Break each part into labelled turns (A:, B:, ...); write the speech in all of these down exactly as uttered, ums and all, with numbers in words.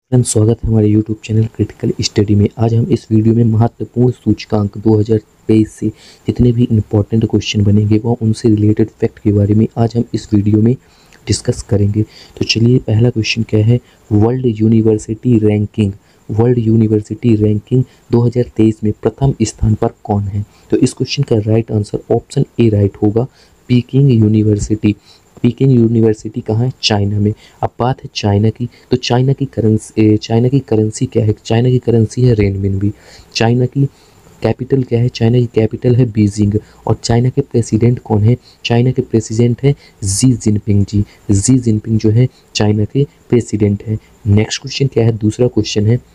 A: Friends, स्वागत है हमारे यूट्यूब चैनल क्रिटिकल स्टडी में। आज हम इस वीडियो में महत्वपूर्ण सूचकांक दो हज़ार तेईस से जितने भी इम्पोर्टेंट क्वेश्चन बनेंगे वो उनसे रिलेटेड फैक्ट के बारे में आज हम इस वीडियो में डिस्कस करेंगे। तो चलिए, पहला क्वेश्चन क्या है। World university ranking world university ranking दो हज़ार तेईस में प्रथम स्थान पर कौन है? तो इस क्वेश्चन का right answer option A right होगा, पीकिंग यूनिवर्सिटी। पीकिंग यूनिवर्सिटी कहाँ है? चाइना में। अब बात है चाइना की, तो चाइना की करेंसी चाइना की करेंसी क्या है? चाइना की करेंसी है रेनमिनबी। चाइना की कैपिटल क्या है? चाइना की कैपिटल है बीजिंग। और चाइना के प्रेसिडेंट कौन है? चाइना के प्रेसिडेंट है जी जिनपिंग जी। जी जिनपिंग जो है चाइना के प्रेसिडेंट है। नेक्स्ट क्वेश्चन क्या है? दूसरा क्वेश्चन है,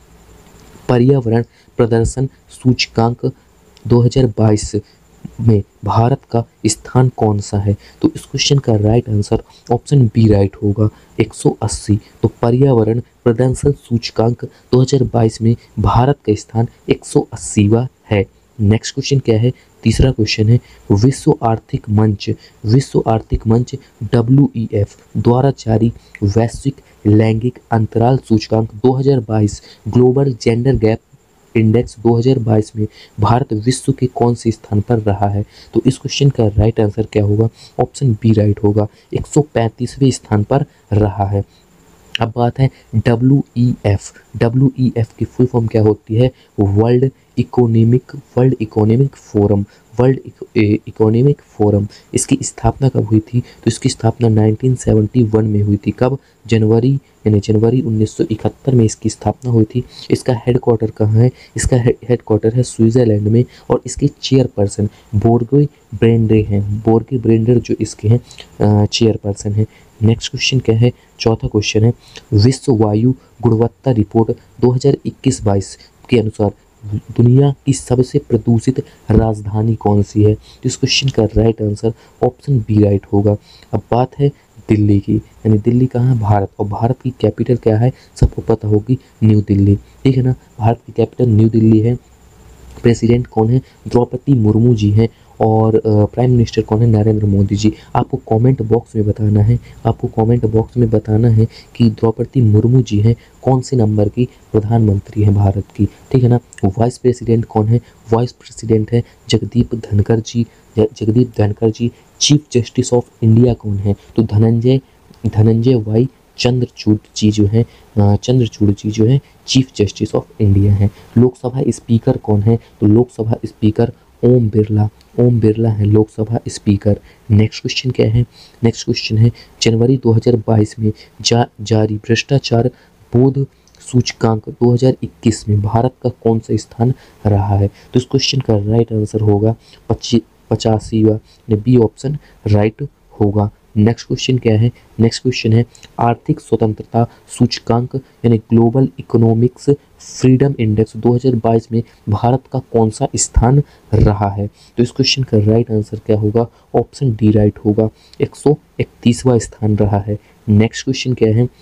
A: पर्यावरण प्रदर्शन सूचकांक दो हज़ार बाईस में भारत का स्थान कौन सा है? तो इस क्वेश्चन का right answer option B right होगा, एक सौ अस्सी। तो पर्यावरण प्रदर्शन सूचकांक दो हज़ार बाईस में भारत का स्थान एक सौ अस्सीवां है। नेक्स्ट क्वेश्चन क्या है? तीसरा क्वेश्चन है, विश्व आर्थिक मंच विश्व आर्थिक मंच डब्ल्यू ई एफ द्वारा जारी वैश्विक लैंगिक अंतराल सूचकांक दो हज़ार बाईस ग्लोबल जेंडर गैप इंडेक्स दो हज़ार बाईस में भारत विश्व के कौन से स्थान पर रहा है? तो इस क्वेश्चन का राइट आंसर क्या होगा? ऑप्शन बी राइट होगा, एक सौ पैंतीसवें स्थान पर रहा है। अब बात है W E F W E F की फुल फॉर्म क्या होती है? World economic world economic forum world economic forum. इसकी स्थापना कब हुई थी? तो इसकी स्थापना उन्नीस सौ इकहत्तर में हुई थी। कब? जनवरी यानी जनवरी उन्नीस सौ इकहत्तर में इसकी स्थापना हुई थी। इसका हेडक्वार्टर कहाँ है? इसका हेडक्वार्टर है स्विट्जरलैंड में। और इसके चेयरपर्सन बोर्गे ब्रेंडे हैं। बोर्गे ब्रेंडर जो इसके हैं चेयरपर्सन हैं। नेक्स्ट क्वेश्चन क्या है? चौथा क्वेश्चन है, विश्व वायु गुणवत्ता रिपोर्ट दो हज़ार इक्कीस बाईस के अनुसार दुनिया की सबसे प्रदूषित राजधानी कौन सी है? तो इस क्वेश्चन का right answer option B right होगा। अब बात है दिल्ली की, यानी दिल्ली कहाँ है? भारत। और भारत की कैपिटल क्या है? सबको पता होगी, न्यू दिल्ली। ठीक है ना, भारत की कैपिटल न्यू दिल्ली है। प्रेसिडेंट कौन है? द्रौपदी मुर्मू जी हैं। और प्राइम मिनिस्टर कौन है? नरेंद्र मोदी जी। आपको कमेंट बॉक्स में बताना है आपको कमेंट बॉक्स में बताना है कि द्रौपदी मुर्मू जी हैं कौन से नंबर की प्रधानमंत्री हैं भारत की। ठीक है ना। वाइस प्रेसिडेंट कौन है? वाइस प्रेसिडेंट है Jagdeep Dhankhar ji Jagdeep Dhankhar ji. Chief justice of India कौन है? तो धनंजय धनंजय वाई चंद्रचूड़ जी जो है चंद्रचूड़ जी जो है चीफ जस्टिस ऑफ इंडिया हैं। लोकसभा स्पीकर कौन है? तो लोकसभा स्पीकर ओम बिरला ओम बिरला है लोकसभा स्पीकर। नेक्स्ट क्वेश्चन क्या है? नेक्स्ट क्वेश्चन है, जनवरी दो हज़ार बाईस में जा, जारी भ्रष्टाचार बोध सूचकांक दो हज़ार इक्कीस में भारत का कौन सा स्थान रहा है? तो इस क्वेश्चन का राइट आंसर होगा पच्चीस पचासीवा, बी ऑप्शन राइट होगा। नेक्स्ट क्वेश्चन क्या है? नेक्स्ट क्वेश्चन है, आर्थिक स्वतंत्रता सूचकांक यानी ग्लोबल इकोनॉमिक्स फ्रीडम इंडेक्स दो हज़ार बाईस में भारत का कौन सा स्थान रहा है? तो इस क्वेश्चन का राइट आंसर क्या होगा? ऑप्शन डी राइट होगा, एक सौ इकतीसवां स्थान रहा है। नेक्स्ट क्वेश्चन क्या है?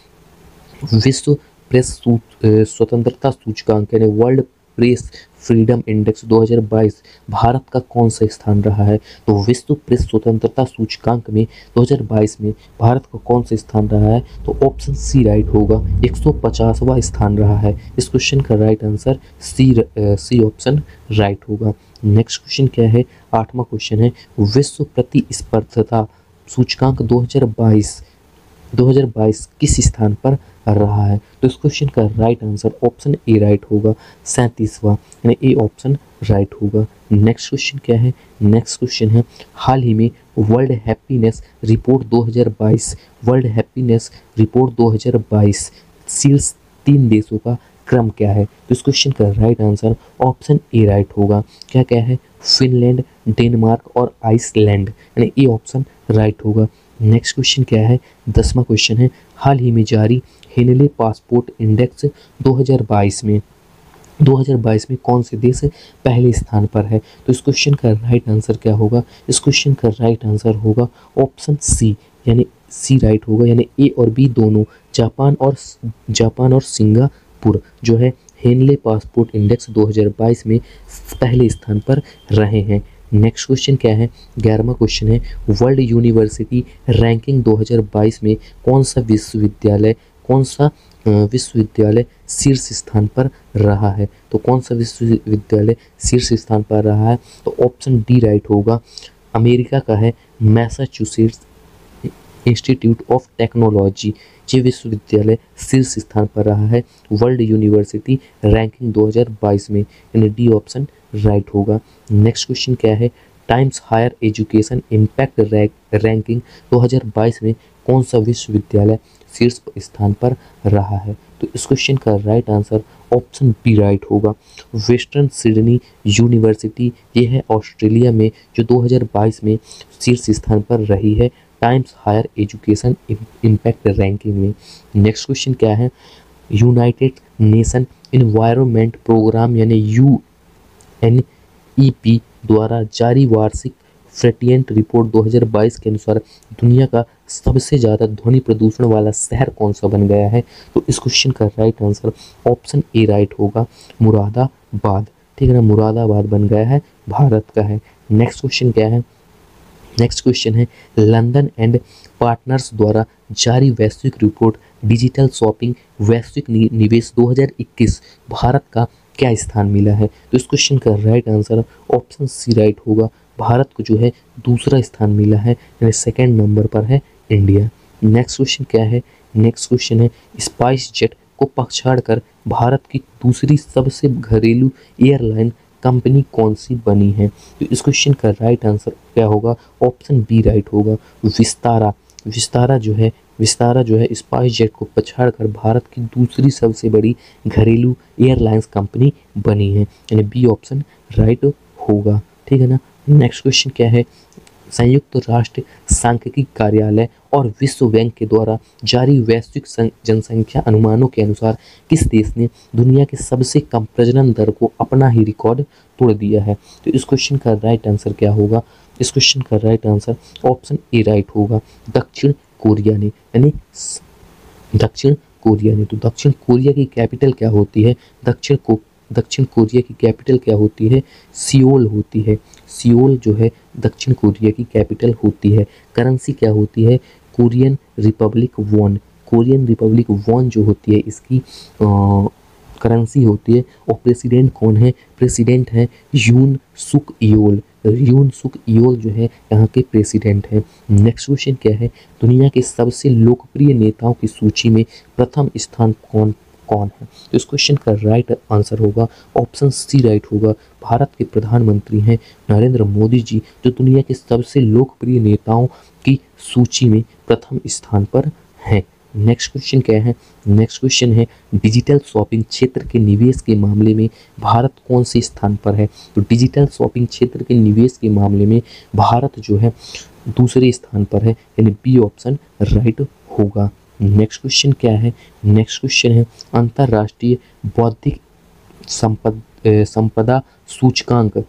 A: विश्व प्रेस स्वतंत्रता सूचकांक यानी वर्ल्ड प्रेस फ्रीडम इंडेक्स दो हज़ार बाईस भारत का कौन सा स्थान रहा है? तो विश्व प्रेस स्वतंत्रता सूचकांक में दो हज़ार बाईस में भारत का कौन सा स्थान रहा है? तो ऑप्शन सी राइट होगा, एक सौ पचासवां स्थान रहा है। इस क्वेश्चन का right answer C C option right होगा। नेक्स्ट क्वेश्चन क्या है? आठवां क्वेश्चन है, विश्व प्रतिस्पर्धता सूचकांक दो हज़ार बाईस दो हज़ार बाईस किस स्थान पर रहा है? तो इस क्वेश्चन का right answer option A right होगा, सैंतीसवां, यानी ए ऑप्शन राइट होगा। नेक्स्ट क्वेश्चन क्या है? नेक्स्ट क्वेश्चन है, हाल ही में वर्ल्ड हैप्पीनेस रिपोर्ट दो हज़ार बाईस वर्ल्ड हैप्पीनेस रिपोर्ट दो हज़ार बाईस शीर्ष तीन देशों का क्रम क्या है? तो इस क्वेश्चन का right answer option A right होगा। क्या क्या है? फिनलैंड, डेनमार्क और आइसलैंड, यानी ए ऑप्शन राइट होगा। नेक्स्ट क्वेश्चन क्या है? दसवां क्वेश्चन है, हाल ही में जारी हेनले पासपोर्ट इंडेक्स दो हज़ार बाईस में दो हज़ार बाईस में कौन से देश पहले स्थान पर है? तो इस क्वेश्चन का राइट आंसर क्या होगा? इस क्वेश्चन का राइट आंसर होगा ऑप्शन सी, यानी सी राइट होगा, यानी ए और बी दोनों, जापान और जापान और सिंगापुर जो है हेनले पासपोर्ट इंडेक्स दो हज़ार बाईस में पहले स्थान पर रहे हैं। नेक्स्ट क्वेश्चन क्या है? ग्यारहवां क्वेश्चन है, वर्ल्ड यूनिवर्सिटी रैंकिंग दो हज़ार बाईस में कौन सा विश्वविद्यालय कौन सा विश्वविद्यालय शीर्ष स्थान पर रहा है? तो कौन सा विश्वविद्यालय शीर्ष स्थान पर रहा है? तो ऑप्शन डी राइट होगा, अमेरिका का है मैसाचुसेट्स इंस्टीट्यूट ऑफ टेक्नोलॉजी। ये विश्वविद्यालय शीर्ष स्थान पर रहा है वर्ल्ड यूनिवर्सिटी रैंकिंग दो हज़ार बाईस में, यानी डी ऑप्शन राइट होगा। नेक्स्ट क्वेश्चन क्या है, Times higher education impact ranking दो हज़ार बाईस में कौन सा विश्वविद्यालय शीर्ष स्थान पर रहा है? तो इस क्वेश्चन का right answer option B right होगा, वेस्टर्न सिडनी यूनिवर्सिटी। ये है ऑस्ट्रेलिया में, जो दो हज़ार बाईस में शीर्ष स्थान पर रही है Times higher education impact ranking में। नेक्स्ट क्वेश्चन क्या है, United Nation environment programme U N E P पी द्वारा जारी वार्षिक फ्रेटिएंट रिपोर्ट दो हज़ार बाईस के अनुसार दुनिया का सबसे ज़्यादा ध्वनि प्रदूषण वाला शहर कौन सा बन गया है? तो इस क्वेश्चन का right answer option A right होगा, मुरादाबाद। ठीक है ना, मुरादाबाद बन गया है, भारत का है। नेक्स्ट क्वेश्चन क्या है, नेक्स्ट क्वेश्चन है लंदन एंड पार्टनर्स द्वारा जारी वैश्विक रिपोर्ट डिजिटल शॉपिंग वैश्विक निवेश दो हज़ार इक्कीस भारत का क्या स्थान मिला है? तो इस क्वेश्चन का right answer option C right होगा, भारत को जो है दूसरा स्थान मिला है, यानी सेकेंड नंबर पर है इंडिया। नेक्स्ट क्वेश्चन क्या है, नेक्स्ट क्वेश्चन है स्पाइस जेट को पछाड़ कर भारत की दूसरी सबसे घरेलू एयरलाइन कंपनी कौन सी बनी है? तो इस क्वेश्चन का राइट आंसर क्या होगा, ऑप्शन बी राइट होगा, विस्तारा। विस्तारा जो है विस्तारा जो है स्पाइस जेट को पछाड़ कर भारत की दूसरी सबसे बड़ी घरेलू एयरलाइंस कंपनी बनी है, यानी बी ऑप्शन राइट होगा। ठीक है ना। नेक्स्ट क्वेश्चन क्या है, संयुक्त राष्ट्र सांख्यिकी कार्यालय और विश्व बैंक के द्वारा जारी वैश्विक जनसंख्या अनुमानों के अनुसार किस देश ने दुनिया के सबसे कम प्रजनन दर को अपना ही रिकॉर्ड तोड़ दिया है? तो इस क्वेश्चन का राइट आंसर क्या होगा, इस क्वेश्चन का right answer option A right होगा, दक्षिण कोरिया ने, यानी दक्षिण कोरिया ने। तो दक्षिण कोरिया की कैपिटल क्या होती है? दक्षिण को दक्षिण कोरिया की कैपिटल क्या होती है? सियोल होती है। सियोल जो है दक्षिण कोरिया की कैपिटल होती है। करेंसी क्या होती है? Korean republic won. Korean republic won जो होती है इसकी करेंसी होती है। और प्रेसिडेंट कौन है? प्रेसिडेंट है यून सुक योल। यून सुक योल जो है यहाँ के प्रेसिडेंट हैं। नेक्स्ट क्वेश्चन क्या है, दुनिया के सबसे लोकप्रिय नेताओं की सूची में प्रथम स्थान कौन कौन है? तो इस क्वेश्चन का राइट आंसर होगा ऑप्शन सी राइट होगा, भारत के प्रधानमंत्री हैं नरेंद्र मोदी जी, जो दुनिया के सबसे लोकप्रिय नेताओं की सूची में प्रथम स्थान पर हैं। नेक्स्ट क्वेश्चन क्या है, नेक्स्ट क्वेश्चन है डिजिटल शॉपिंग क्षेत्र के निवेश के मामले में भारत कौन से स्थान पर है? तो डिजिटल शॉपिंग क्षेत्र के निवेश के मामले में भारत जो है दूसरे स्थान पर है, यानी बी ऑप्शन राइट होगा। नेक्स्ट क्वेश्चन क्या है, नेक्स्ट क्वेश्चन है अंतर्राष्ट्रीय बौद्धिक संपद संपदा सूचकांक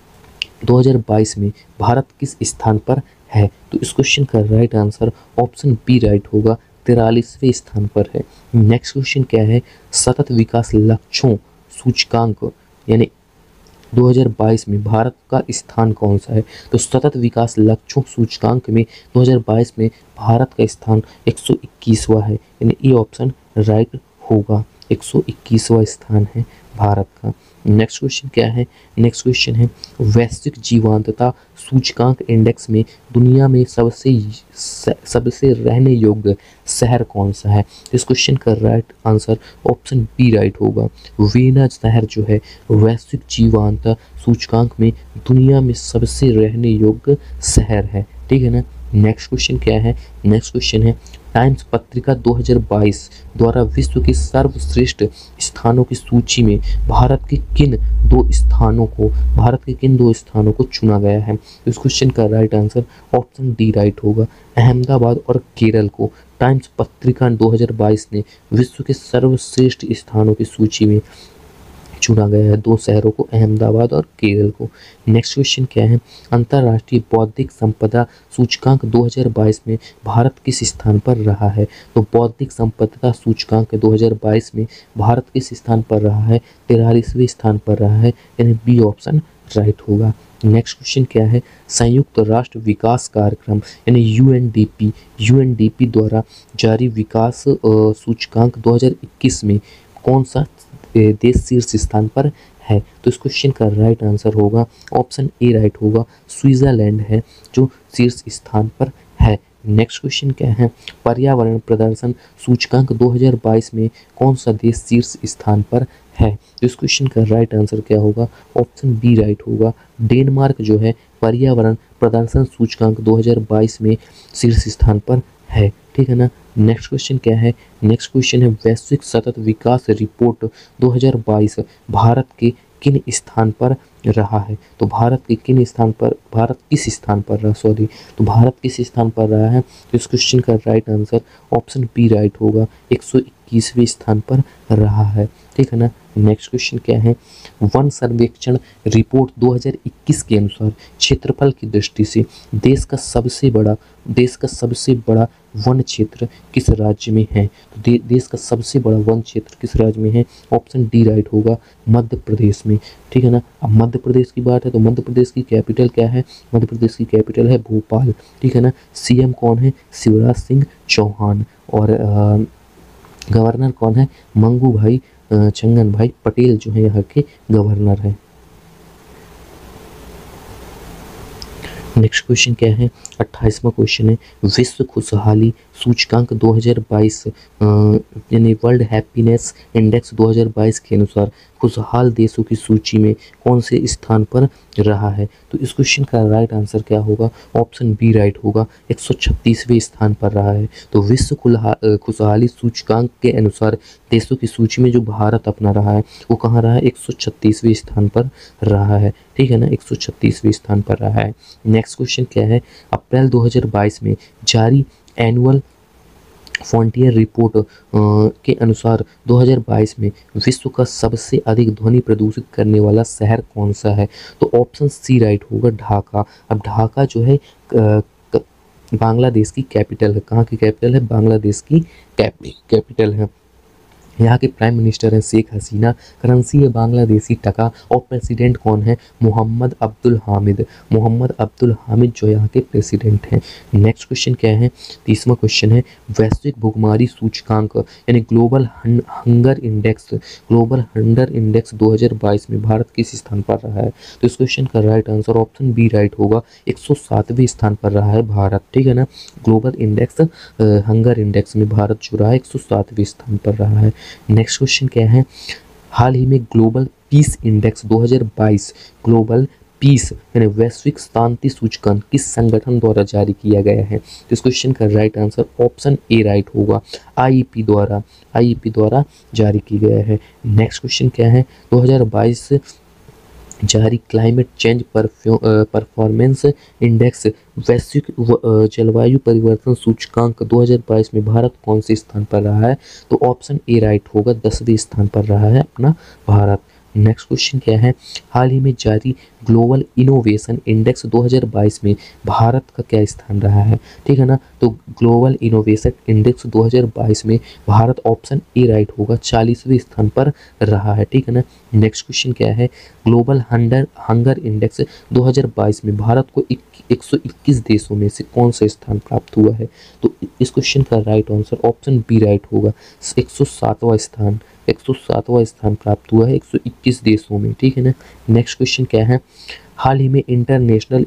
A: दो हज़ार बाईस में भारत किस स्थान पर है? तो इस क्वेश्चन का right answer option B right होगा, तिरालीसवें स्थान पर है। नेक्स्ट क्वेश्चन क्या है, सतत विकास लक्ष्यों सूचकांक यानी दो हज़ार बाईस में भारत का स्थान कौन सा है? तो सतत विकास लक्ष्यों सूचकांक में दो हज़ार बाईस में भारत का स्थान एक सौ इक्कीसवां है, यानी ए ऑप्शन राइट होगा, एक सौ इक्कीसवां स्थान है भारत का। नेक्स्ट क्वेश्चन क्या है, नेक्स्ट क्वेश्चन है वैश्विक जीवंतता सूचकांक इंडेक्स में दुनिया में सबसे सबसे रहने योग्य शहर कौन सा है? इस क्वेश्चन का right answer option B right Vienna, वीना शहर जो है वैश्विक जीवंतता सूचकांक में दुनिया में सबसे रहने योग्य शहर है। ठीक है ना। नेक्स्ट क्वेश्चन क्या है, नेक्स्ट क्वेश्चन है टाइम्स पत्रिका दो हज़ार बाईस द्वारा विश्व के सर्वश्रेष्ठ स्थानों की सूची में भारत के किन दो स्थानों को भारत के किन दो स्थानों को चुना गया है? इस क्वेश्चन का right answer option D right होगा, अहमदाबाद और केरल को टाइम्स पत्रिका दो हज़ार बाईस ने विश्व के सर्वश्रेष्ठ स्थानों की सूची में चुना गया है, दो शहरों को, अहमदाबाद और केरल को। नेक्स्ट क्वेश्चन क्या है, अंतर्राष्ट्रीय बौद्धिक संपदा सूचकांक दो हज़ार बाईस में भारत किस स्थान पर रहा है? तो बौद्धिक संपदा सूचकांक दो हज़ार बाईस में भारत किस स्थान पर रहा है? तिरालीसवें स्थान पर रहा है, यानी बी ऑप्शन राइट होगा। नेक्स्ट क्वेश्चन क्या है, संयुक्त राष्ट्र विकास कार्यक्रम यानी यूएनडीपी यूएनडीपी द्वारा जारी विकास अ, सूचकांक दो हज़ार इक्कीस में कौन सा देश शीर्ष स्थान पर है? तो इस क्वेश्चन का राइट आंसर होगा ऑप्शन ए राइट होगा, स्विट्जरलैंड है जो शीर्ष स्थान पर है। नेक्स्ट क्वेश्चन क्या है, पर्यावरण प्रदर्शन सूचकांक दो हज़ार बाईस में कौन सा देश शीर्ष स्थान पर है? तो इस क्वेश्चन का राइट आंसर क्या होगा, ऑप्शन बी राइट होगा, डेनमार्क जो है पर्यावरण प्रदर्शन सूचकांक दो हज़ार बाईस में शीर्ष स्थान पर है, ठीक है ना। नेक्स्ट क्वेश्चन क्या है, नेक्स्ट क्वेश्चन है वैश्विक सतत विकास रिपोर्ट दो हज़ार बाईस भारत के किन स्थान पर रहा है? तो भारत के किन स्थान पर, भारत किस स्थान पर रहा सॉरी तो भारत किस स्थान पर रहा है? तो इस क्वेश्चन का right answer option B right होगा, एक सौ इक्कीसवें स्थान पर रहा है, ठीक है ना। नेक्स्ट क्वेश्चन क्या है, वन सर्वेक्षण रिपोर्ट दो हज़ार इक्कीस के अनुसार क्षेत्रफल की दृष्टि से देश का सबसे बड़ा देश का सबसे बड़ा वन क्षेत्र किस राज्य में है? तो दे, देश का सबसे बड़ा वन क्षेत्र किस राज्य में है? ऑप्शन डी राइट होगा, मध्य प्रदेश में, ठीक है ना। अब मध्य प्रदेश की बात है तो मध्य प्रदेश की कैपिटल क्या है? मध्य प्रदेश की कैपिटल है भोपाल, ठीक है ना। सीएम कौन है? शिवराज सिंह चौहान, और गवर्नर कौन है? मंगू भाई चंगन भाई पटेल जो है यहाँ के गवर्नर हैं। नेक्स्ट क्वेश्चन क्या है, अट्ठाईसवां क्वेश्चन है विश्व खुशहाली सूचकांक दो हज़ार बाईस यानी वर्ल्ड हैप्पीनेस इंडेक्स दो हज़ार बाईस के अनुसार खुशहाल देशों की सूची में कौन से स्थान पर रहा है? तो इस क्वेश्चन का राइट आंसर क्या होगा, ऑप्शन बी राइट होगा, एक सौ छत्तीसवें स्थान पर रहा है। तो विश्व खुशहाली सूचकांक के अनुसार देशों की सूची में जो भारत अपना रहा है वो कहाँ रहा है? एक सौ छत्तीसवें स्थान पर रहा है, ठीक है ना, एक सौ छत्तीसवें स्थान पर रहा है। नेक्स्ट क्वेश्चन क्या है, अप्रैल दो हज़ार बाईस में जारी एनुअल फ्रंटियर रिपोर्ट के अनुसार दो हज़ार बाईस में विश्व का सबसे अधिक ध्वनि प्रदूषित करने वाला शहर कौन सा है? तो ऑप्शन सी राइट होगा, ढाका। अब ढाका जो है बांग्लादेश की कैपिटल है। कहाँ की कैपिटल है? बांग्लादेश की कैपिटल है। यहाँ के प्राइम मिनिस्टर हैं शेख हसीना, करेंसी है बांग्लादेशी टका, और प्रेसिडेंट कौन है? मोहम्मद अब्दुल हामिद मोहम्मद अब्दुल हामिद जो यहाँ के प्रेसिडेंट हैं। नेक्स्ट क्वेश्चन क्या है, तीसवां क्वेश्चन है वैश्विक भुखमरी सूचकांक यानी global hunger index global hunger index दो हज़ार बाईस में भारत किस स्थान पर रहा है? तो इस क्वेश्चन का right answer option B right होगा, एक सौ सातवें स्थान पर रहा है भारत, ठीक है ना। ग्लोबल इंडेक्स हंगर इंडेक्स में भारत जो रहा है एक सौ सातवें स्थान पर रहा है। नेक्स्ट क्वेश्चन क्या है, हाल ही में ग्लोबल पीस इंडेक्स दो हज़ार बाईस ग्लोबल पीस यानी वैश्विक शांति सूचकांक किस संगठन द्वारा जारी किया गया है? तो इस क्वेश्चन का right answer option A right IEP, आईईपी द्वारा आईईपी द्वारा जारी किया गया है। नेक्स्ट क्वेश्चन क्या है, दो हज़ार बाईस जारी क्लाइमेट चेंज परफॉर्मेंस इंडेक्स वैश्विक जलवायु परिवर्तन सूचकांक दो हज़ार बाईस में भारत कौन से स्थान पर रहा है? तो ऑप्शन ए राइट होगा, दसवें स्थान पर रहा है अपना भारत। नेक्स्ट क्वेश्चन क्या है, हाल ही में जारी ग्लोबल इनोवेशन इंडेक्स दो हज़ार बाईस में भारत का क्या स्थान रहा है? ठीक है ना, तो ग्लोबल इनोवेशन इंडेक्स दो हज़ार बाईस में भारत ऑप्शन ए राइट होगा, चालीसवें स्थान पर रहा है। ठीक है ना। नेक्स्ट क्वेश्चन क्या है, ग्लोबल हंगर हंगर इंडेक्स दो हज़ार बाईस में भारत को एक सौ इक्कीस देशों में से कौन सा स्थान प्राप्त हुआ है? तो इस क्वेश्चन का right answer option B right होगा, एक सौ सातवां स्थान एक सौ सातवां स्थान प्राप्त हुआ है एक सौ इक्कीस देशों में। ठीक है ना। नेक्स्ट क्वेश्चन क्या है, हाल ही में इंटरनेशनल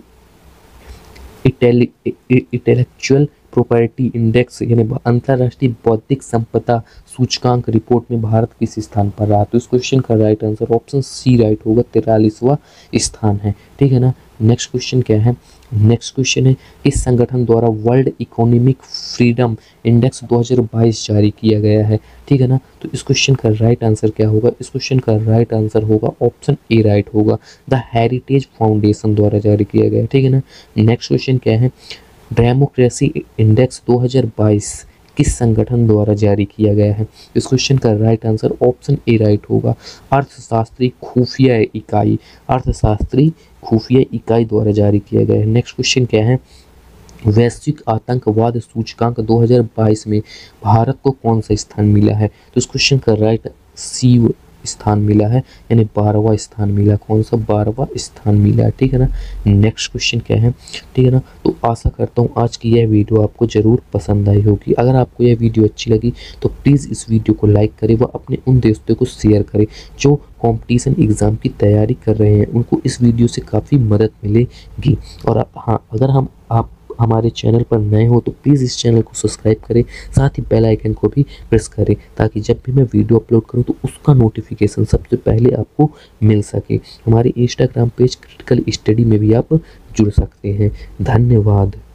A: इंटेलेक्चुअल प्रॉपर्टी इंडेक्स यानी अंतर्राष्ट्रीय बौद्धिक संपदा सूचकांक रिपोर्ट में भारत किस स्थान पर रहा? तो इस क्वेश्चन का right answer option C right होगा, तिरालीसवां स्थान है। ठीक है ना। नेक्स्ट क्वेश्चन क्या है, नेक्स्ट क्वेश्चन है इस संगठन द्वारा वर्ल्ड इकोनॉमिक फ्रीडम इंडेक्स दो हज़ार बाईस जारी किया गया है। ठीक है ना। तो इस क्वेश्चन का राइट आंसर क्या होगा? इस क्वेश्चन का राइट आंसर होगा ऑप्शन ए राइट होगा, द हेरिटेज फाउंडेशन द्वारा जारी किया गया है। ठीक है ना। नेक्स्ट क्वेश्चन क्या है, डेमोक्रेसी इंडेक्स दो हज़ार बाईस किस संगठन द्वारा जारी किया गया है? इस क्वेश्चन का right answer option A right होगा, अर्थशास्त्री खुफिया इकाई अर्थशास्त्री खुफिया इकाई द्वारा जारी किया गया है। नेक्स्ट क्वेश्चन क्या है, वैश्विक आतंकवाद सूचकांक दो हज़ार बाईस में भारत को कौन सा स्थान मिला है? तो इस क्वेश्चन का राइट सी स्थान मिला है, यानी बारहवां स्थान मिला। कौन सा? बारहवां स्थान मिला है, ठीक है ना। नेक्स्ट क्वेश्चन क्या है, ठीक है ना। तो आशा करता हूँ आज की यह वीडियो आपको ज़रूर पसंद आई होगी। अगर आपको यह वीडियो अच्छी लगी तो प्लीज़ इस वीडियो को लाइक करें व अपने उन दोस्तों को शेयर करें जो कंपटीशन एग्ज़ाम की तैयारी कर रहे हैं, उनको इस वीडियो से काफ़ी मदद मिलेगी। और हाँ, अगर हम आप हमारे चैनल पर नए हो तो प्लीज़ इस चैनल को सब्सक्राइब करें, साथ ही बेल आइकन को भी प्रेस करें ताकि जब भी मैं वीडियो अपलोड करूं तो उसका नोटिफिकेशन सबसे पहले आपको मिल सके। हमारे इंस्टाग्राम पेज क्रिटिकल स्टडी में भी आप जुड़ सकते हैं। धन्यवाद।